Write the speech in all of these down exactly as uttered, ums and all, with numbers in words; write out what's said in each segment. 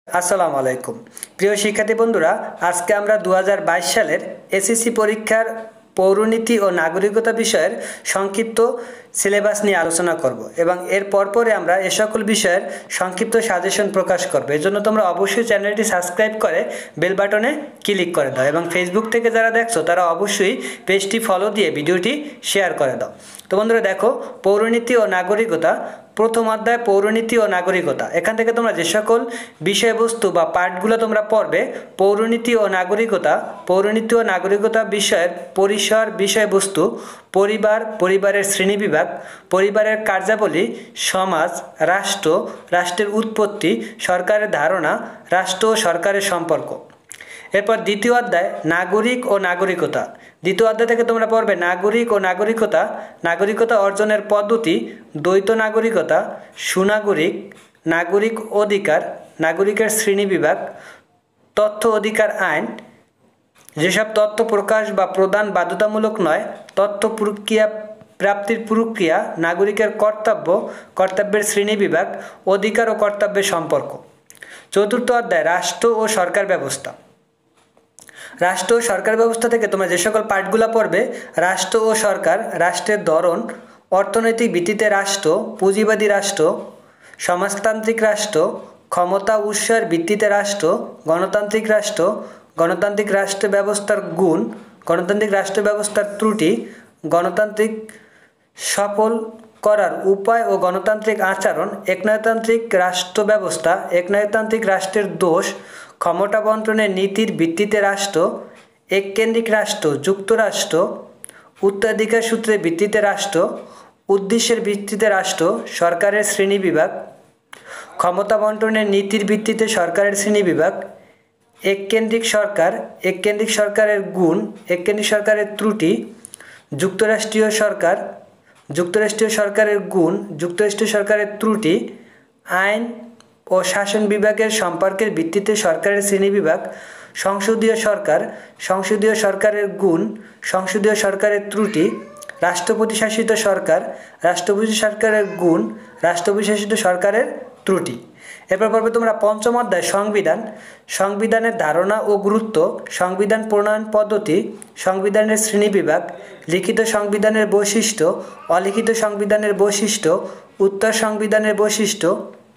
আসসালামু আলাইকুম প্রিয় শিক্ষার্থী বন্ধুরা, আজকে আমরা দু হাজার বাইশ সালের এসএসসি পরীক্ষার পৌরনীতি ও নাগরিকতা বিষয়ের সংক্ষিপ্ত সিলেবাস নিয়ে আলোচনা করব এবং এর পরপরে আমরা এ সকল বিষয়ের সংক্ষিপ্ত সাজেশন প্রকাশ করব। এর জন্য তোমরা অবশ্যই চ্যানেলটি সাবস্ক্রাইব করে বেল বাটনে ক্লিক করে দাও এবং ফেসবুক থেকে যারা দেখছো তারা অবশ্যই পেজটি ফলো দিয়ে ভিডিওটি শেয়ার করে দাও। তো বন্ধুরা দেখো, পৌরনীতি ও নাগরিকতা, প্রথম অধ্যায় পৌরনীতি ও নাগরিকতা। এখান থেকে তোমরা যে সকল বিষয়বস্তু বা পাঠগুলো তোমরা পড়বে, পৌরনীতি ও নাগরিকতা, পৌরনীতি ও নাগরিকতা বিষয়ের পরিসর, বিষয়বস্তু, পরিবার, পরিবারের শ্রেণীবিভাগ, পরিবারের কার্যাবলী, সমাজ, রাষ্ট্র, রাষ্ট্রের উৎপত্তি, সরকারের ধারণা, রাষ্ট্র ও সরকারের সম্পর্ক। এরপর দ্বিতীয় অধ্যায় নাগরিক ও নাগরিকতা। দ্বিতীয় অধ্যায় থেকে তোমরা পড়বে নাগরিক ও নাগরিকতা, নাগরিকতা অর্জনের পদ্ধতি, দ্বৈত নাগরিকতা, সুনাগরিক, নাগরিক অধিকার, নাগরিকের শ্রেণীবিভাগ, তথ্য অধিকার আইন, যেসব তথ্য প্রকাশ বা প্রদান বাধ্যতামূলক নয়, তথ্য প্রক্রিয়া প্রাপ্তির প্রক্রিয়া, নাগরিকের কর্তব্য, কর্তব্যের শ্রেণীবিভাগ, অধিকার ও কর্তব্যের সম্পর্ক। চতুর্থ অধ্যায় রাষ্ট্র ও সরকার ব্যবস্থা। রাষ্ট্র ও সরকার ব্যবস্থা থেকে তোমরা যে সকল পাঠগুলো পড়বে, রাষ্ট্র ও সরকার, রাষ্ট্রের ধরন, অর্থনৈতিক ভিত্তিতে রাষ্ট্র, পুঁজিবাদী রাষ্ট্র, সমাজতান্ত্রিক রাষ্ট্র, ক্ষমতা উৎসের ভিত্তিতে রাষ্ট্র, গণতান্ত্রিক রাষ্ট্র, গণতান্ত্রিক রাষ্ট্র ব্যবস্থার গুণ, গণতান্ত্রিক রাষ্ট্র ব্যবস্থার ত্রুটি, গণতান্ত্রিক সফল করার উপায় ও গণতান্ত্রিক আচরণ, একনায়কতান্ত্রিক রাষ্ট্র ব্যবস্থা, একনায়কতান্ত্রিক রাষ্ট্রের দোষ, ক্ষমতা বন্টনের নীতির ভিত্তিতে রাষ্ট্র, এককেন্দ্রিক রাষ্ট্র, যুক্তরাষ্ট্র, উত্তরাধিকার সূত্রের ভিত্তিতে রাষ্ট্র, উদ্দেশ্যের ভিত্তিতে রাষ্ট্র, সরকারের শ্রেণীবিভাগ, ক্ষমতা বন্টনের নীতির ভিত্তিতে সরকারের শ্রেণীবিভাগ, এককেন্দ্রিক সরকার, এককেন্দ্রিক সরকারের গুণ, এককেন্দ্রিক সরকারের ত্রুটি, যুক্তরাষ্ট্রীয় সরকার, যুক্তরাষ্ট্রীয় সরকারের গুণ, যুক্তরাষ্ট্রীয় সরকারের ত্রুটি, আইন ও শাসন বিভাগের সম্পর্কের ভিত্তিতে সরকারের শ্রেণীবিভাগ, সংসদীয় সরকার, সংসদীয় সরকারের গুণ, সংসদীয় সরকারের ত্রুটি, রাষ্ট্রপতি শাসিত সরকার, রাষ্ট্রপতি সরকারের গুণ, রাষ্ট্রপতি শাসিত সরকারের ত্রুটি। এরপর পর্বে তোমরা পঞ্চম অধ্যায় সংবিধান, সংবিধানের ধারণা ও গুরুত্ব, সংবিধান প্রণয়ন পদ্ধতি, সংবিধানের শ্রেণীবিভাগ, লিখিত সংবিধানের বৈশিষ্ট্য, অলিখিত সংবিধানের বৈশিষ্ট্য, উত্তর সংবিধানের বৈশিষ্ট্য,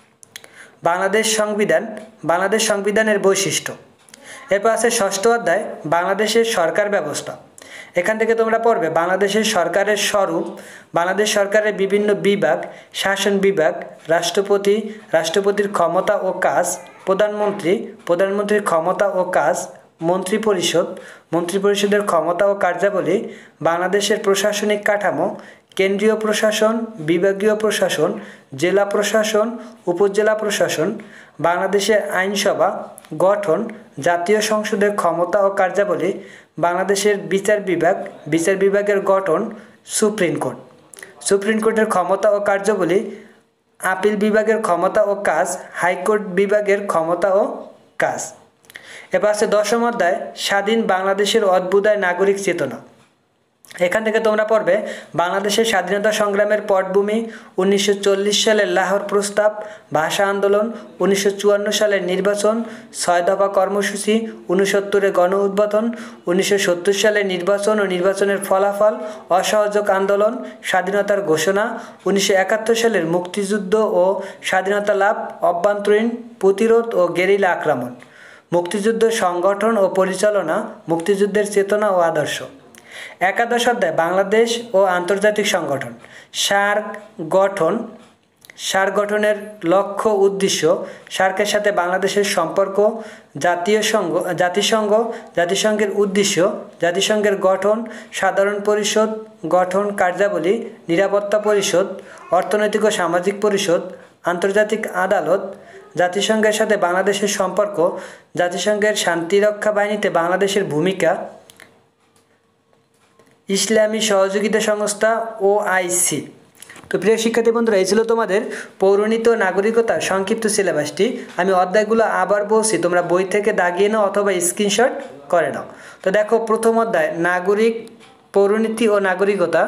বাংলাদেশ সংবিধান, বাংলাদেশ সংবিধানের বৈশিষ্ট্য। এরপর আছে ষষ্ঠ অধ্যায় বাংলাদেশের সরকার ব্যবস্থা। এখান থেকে তোমরা পড়বে বাংলাদেশের সরকারের স্বরূপ, বাংলাদেশ সরকারের বিভিন্ন বিভাগ, শাসন বিভাগ, রাষ্ট্রপতি, রাষ্ট্রপতির ক্ষমতা ও কাজ, প্রধানমন্ত্রী, প্রধানমন্ত্রীর ক্ষমতা ও কাজ, মন্ত্রিপরিষদ, মন্ত্রিপরিষদের ক্ষমতা ও কার্যাবলী, বাংলাদেশের প্রশাসনিক কাঠামো, কেন্দ্রীয় প্রশাসন, বিভাগীয় প্রশাসন, জেলা প্রশাসন, উপজেলা প্রশাসন, বাংলাদেশের আইনসভা গঠন, জাতীয় সংসদের ক্ষমতা ও কার্যাবলী, বাংলাদেশের বিচার বিভাগ, বিচার বিভাগের গঠন, সুপ্রিম কোর্ট, সুপ্রিম কোর্টের ক্ষমতা ও কার্যাবলী, আপিল বিভাগের ক্ষমতা ও কাজ, হাইকোর্ট বিভাগের ক্ষমতা ও কাজ। এবার আছে দশম অধ্যায় স্বাধীন বাংলাদেশের অভ্যুদয় নাগরিক চেতনা। এখান থেকে তোমরা পড়বে বাংলাদেশের স্বাধীনতা সংগ্রামের পটভূমি, উনিশশো চল্লিশ সালের লাহোর প্রস্তাব, ভাষা আন্দোলন, উনিশশো চুয়ান্ন সালের নির্বাচন, ছয় দফা কর্মসূচি, ঊনসত্তরের গণ উদ্বোধন, উনিশশো সত্তর সালের নির্বাচন ও নির্বাচনের ফলাফল, অসহযোগ আন্দোলন, স্বাধীনতার ঘোষণা, উনিশশো একাত্তর সালের মুক্তিযুদ্ধ ও স্বাধীনতা লাভ, অভ্যন্তরীণ প্রতিরোধ ও গেরিলা আক্রমণ, মুক্তিযুদ্ধ সংগঠন ও পরিচালনা, মুক্তিযুদ্ধের চেতনা ও আদর্শ। একাদশ অধ্যায় বাংলাদেশ ও আন্তর্জাতিক সংগঠন, সার্ক গঠন, সার্ক গঠনের লক্ষ্য উদ্দেশ্য, সার্কের সাথে বাংলাদেশের সম্পর্ক, জাতীয় সংঘ, জাতিসংঘ, জাতিসংঘের উদ্দেশ্য, জাতিসংঘের গঠন, সাধারণ পরিষদ গঠন কার্যাবলী, নিরাপত্তা পরিষদ, অর্থনৈতিক ও সামাজিক পরিষদ, আন্তর্জাতিক আদালত, জাতিসংঘের সাথে বাংলাদেশের সম্পর্ক, জাতিসংঘের শান্তিরক্ষা বাহিনীতে বাংলাদেশের ভূমিকা, ইসলামী সহযোগিতা সংস্থা ও আইসি। তো প্রিয় শিক্ষার্থী বন্ধুরা, এই ছিল তোমাদের পৌরনীতি ও নাগরিকতার সংক্ষিপ্ত সিলেবাসটি। আমি অধ্যায়গুলো আবার বলছি, তোমরা বই থেকে দাগিয়ে নাও অথবা স্ক্রিনশট করে নাও। তো দেখো, প্রথম অধ্যায় নাগরিক, পৌরনীতি ও নাগরিকতা,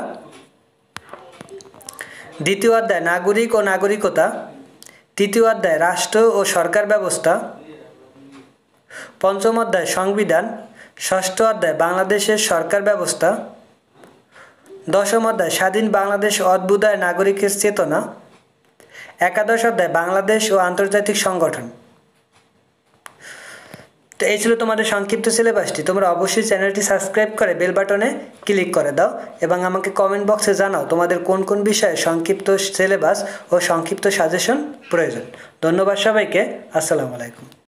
দ্বিতীয় অধ্যায় নাগরিক ও নাগরিকতা, তৃতীয় অধ্যায় রাষ্ট্র ও সরকার ব্যবস্থা, পঞ্চম অধ্যায় সংবিধান, ষষ্ঠ অধ্যায় বাংলাদেশের সরকার ব্যবস্থা, দশম অধ্যায় স্বাধীন বাংলাদেশ অভ্যুদয় নাগরিকের চেতনা, একাদশ অধ্যায় বাংলাদেশ ও আন্তর্জাতিক সংগঠন। তো এই ছিল তোমাদের সংক্ষিপ্ত সিলেবাসটি। তোমরা অবশ্যই চ্যানেলটি সাবস্ক্রাইব করে বেল বাটনে ক্লিক করে দাও এবং আমাকে কমেন্ট বক্সে জানাও তোমাদের কোন কোন বিষয়ে সংক্ষিপ্ত সিলেবাস ও সংক্ষিপ্ত সাজেশন প্রয়োজন। ধন্যবাদ সবাইকে। আসসালামু আলাইকুম।